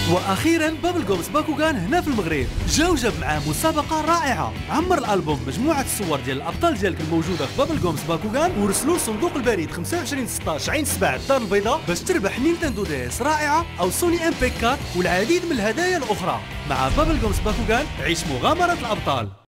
واخيرا بابل جومز باكوغان هنا في المغرب جا وجاب معاه مسابقه رائعه. عمر الالبوم مجموعه الصور ديال الابطال ديالك الموجوده في بابل جومز باكوغان ورسلوا لصندوق البريد 25 16 عين 7 الدار البيضاء باش تربح نينتندو دي اس رائعه او سوني ام بي 4 والعديد من الهدايا الاخرى. مع بابل جومز باكوغان عيش مغامره الابطال.